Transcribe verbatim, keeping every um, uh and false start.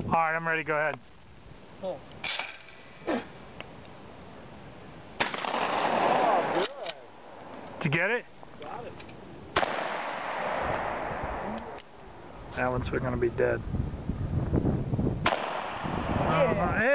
Alright, I'm ready, go ahead. Oh. Oh, good. Did you get it? Got it. That one's going to be dead. Yeah. Uh,